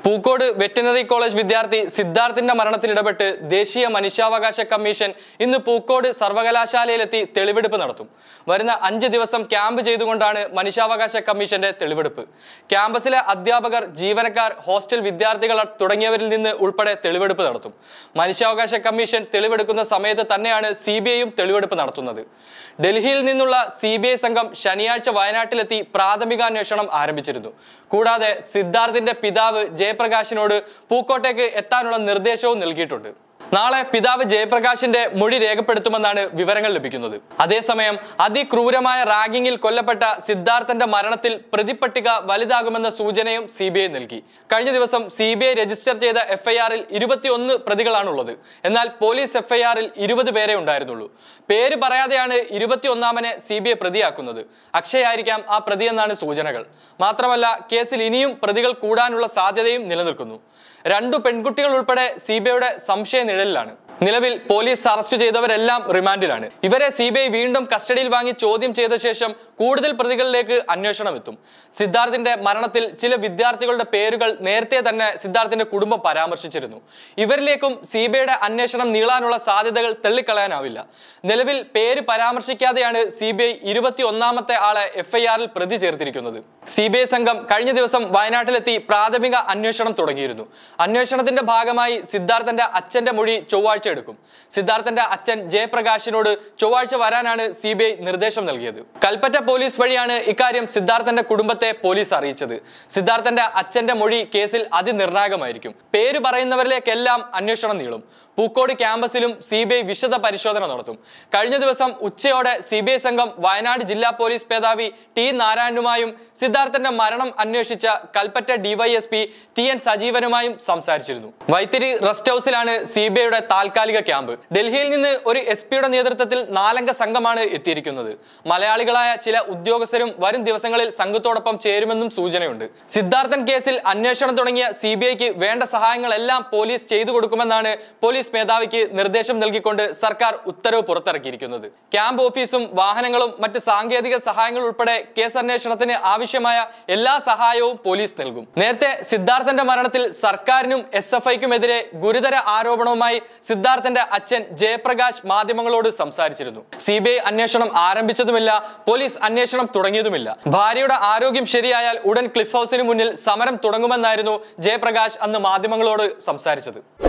Pookode veterinary college വിദ്യാർത്ഥി സിദ്ധാർത്ഥിന്റെ മരണത്തിൽ ഇടപെട്ട് ദേശീയ മനുഷ്യാവകാശ കമ്മീഷൻ ഇന്ന് പൂക്കോട് സർവകലാശാലയിലെത്തി തെളിവെടുപ്പ് നടത്തും. വരുന്ന 5 ദിവസം ക്യാമ്പ് ചെയ്തുകൊണ്ടാണ് മനുഷ്യാവകാശ കമ്മീഷന്റെ തെളിവെടുപ്പ്. ക്യാമ്പസിലെ അധ്യാപകർ, ജീവനക്കാർ, ഹോസ്റ്റൽ വിദ്യാർത്ഥികൾ തുടങ്ങിയവരിൽ നിന്ന് ഉൾപ്പെടെ തെളിവെടുപ്പ് നടത്തും. മനുഷ്യാവകാശ കമ്മീഷൻ തെളിവെടുക്കുന്ന സമയത്ത് തന്നെയാണ് CBIയും തെളിവെടുപ്പ് നടത്തുന്നത്. ഡൽഹിയിൽ നിന്നുള്ള CBI സംഘം ശനിയാഴ്ച വയനാട്ടിലെത്തി പ്രാഥമിക അന്വേഷണം ആരംഭിച്ചിരുന്നു. കൂടാതെ സിദ്ധാർത്ഥിന്റെ പിതാവ് ജയപ്രകാശിനോട് പൂക്കോട്ടേക്ക് എത്താനുള്ള നിർദ്ദേശവും നൽകിയിട്ടുണ്ട്. നാളെ പിതാവ് ജയപ്രകാശിന്റെ മൊഴി രേഖപ്പെടുത്തുമെന്നാണ് വിവരങ്ങൾ ലഭിക്കുന്നത്. അതേസമയം അതിക്രൂരമായ റാഗിങ്ങിൽ കൊല്ലപ്പെട്ട സിദ്ധാർത്ഥന്റെ മരണത്തിൽ പ്രതിപട്ടിക വലുതാകുമെന്ന സൂചനയും CBI നൽകി. കഴിഞ്ഞ ദിവസം CBI രജിസ്റ്റർ ചെയ്ത FIRൽ 21 പ്രതികളാണുള്ളത്. എന്നാൽ പോലീസ് FIRൽ 20 പേരെ ഉണ്ടായിരുന്നുള്ളൂ. പേര് പറയാതെയാണ് 21ാമനെ CBI പ്രതിയാക്കുന്നത്. അക്ഷയായിരിക്കാം ആ പ്രതിയെന്നാണ് സൂചനകൾ. മാത്രമല്ല, കേസിൽ ഇനിയും പ്രതികൾ കൂടാനുള്ള സാധ്യതയും നിലനിൽക്കുന്നു. 2 പെൺകുട്ടികൾ ഉൾപ്പെടെ CBIയുടെ സംശയ നിഴലിലാണ്. നിലവിൽ പോലീസ് അറസ്റ്റ് ചെയ്തവരെല്ലാം റിമാൻഡിലാണ്. ഇവരെ CBI വീണ്ടും കസ്റ്റഡിയിൽ വാങ്ങി ചോദ്യം ചെയ്ത ശേഷം കൂടുതൽ പ്രതികളിലേക്ക് അന്വേഷണം എത്തും. സിദ്ധാർത്ഥിന്റെ മരണത്തിൽ ചില വിദ്യാർത്ഥികളുടെ പേരുകൾ നേരത്തെ തന്നെ സിദ്ധാർത്ഥിന്റെ കുടുംബം പരാമർശിച്ചിരുന്നു. ഇവരിലേക്കും CBIയുടെ അന്വേഷണം നീളാനുള്ള സാധ്യതകൾ തള്ളിക്കളയാനാവില്ല. നിലവിൽ പേര് പരാമർശിക്കാതെയാണ് CBI 21ാമത്തെ ആളെ FIRൽ പ്രതി ചേർത്തിരിക്കുന്നത്. CBI സംഘം കഴിഞ്ഞ ദിവസം വയനാട്ടിലെത്തി പ്രാഥമിക അന്വേഷണം തുടങ്ങിയിരുന്നു. അന്വേഷണത്തിന്റെ ഭാഗമായി സിദ്ധാർത്ഥന്റെ അച്ഛന്റെ മൊഴി ചൊവ്വാഴ്ച എടുക്കും. സിദ്ധാർത്ഥന്റെ അച്ഛൻ ജയപ്രകാശിനോട് ചൊവ്വാഴ്ച വരാനാണ് CBI നിർദ്ദേശം നൽകിയത്. കൽപ്പറ്റ പോലീസ് വഴിയാണ് ഇക്കാര്യം സിദ്ധാർത്ഥന്റെ കുടുംബത്തെ പോലീസ് അറിയിച്ചത്. സിദ്ധാർത്ഥന്റെ അച്ഛന്റെ മൊഴി കേസിൽ അതിനിർണായകമായിരിക്കും. പേര് പറയുന്നവരിലേക്കെല്ലാം അന്വേഷണം നീളും. പൂക്കോട് ക്യാമ്പസിലും CBI വിശദ പരിശോധന നടത്തും. കഴിഞ്ഞ ദിവസം ഉച്ചയോടെ CBI സംഘം വയനാട് ജില്ലാ പോലീസ് മേധാവി T നാരായണനുമായും സിദ്ധാർത്ഥന്റെ മരണം അന്വേഷിച്ച കൽപ്പറ്റ DYSP TN സജീവനുമായും സംസാരിച്ചിരുന്നു. വൈത്തിരി റെസ്റ്റ് ഹൗസിലാണ് CBIയുടെ താൽക്കാലിക ക്യാമ്പ്. ഡൽഹിയിൽ നിന്ന് ഒരു SP-യുടെ നേതൃത്വത്തിൽ 4 അംഗ സംഘമാണ് എത്തിയിരിക്കുന്നത്. മലയാളികളായ ചില ഉദ്യോഗസ്ഥരും വരും ദിവസങ്ങളിൽ സംഘത്തോടൊപ്പം ചേരുമെന്നും സൂചനയുണ്ട്. സിദ്ധാർത്ഥൻ കേസിൽ അന്വേഷണം തുടങ്ങിയ CBIക്ക് വേണ്ട സഹായങ്ങളെല്ലാം പോലീസ് ചെയ്തു കൊടുക്കുമെന്നാണ് പോലീസ് മേധാവിക്ക് നിർദ്ദേശം നൽകിക്കൊണ്ട് സർക്കാർ ഉത്തരവ് പുറത്തിറക്കിയിരിക്കുന്നത്. ക്യാമ്പ് ഓഫീസും വാഹനങ്ങളും മറ്റ് സാങ്കേതിക സഹായങ്ങൾ ഉൾപ്പെടെ കേസ് അന്വേഷണത്തിന് ആവശ്യമായ എല്ലാ സഹായവും പോലീസ് നൽകും. നേരത്തെ സിദ്ധാർത്ഥന്റെ മരണത്തിൽ സർക്കാരിനും SFIക്കുമെതിരെ ഗുരുതര ആരോപണവുമായി സിദ്ധാർത്ഥന്റെ അച്ഛൻ ജയപ്രകാശ് മാധ്യമങ്ങളോട് സംസാരിച്ചിരുന്നു. CBI അന്വേഷണം ആരംഭിച്ചതുമില്ല, പോലീസ് അന്വേഷണം തുടങ്ങിയതുമില്ല. ഭാര്യയുടെ ആരോഗ്യം ശരിയായാൽ ഉടൻ ക്ലിഫ് ഹൗസിന് മുന്നിൽ സമരം തുടങ്ങുമെന്നായിരുന്നു ജയപ്രകാശ് അന്ന് മാധ്യമങ്ങളോട് സംസാരിച്ചത്.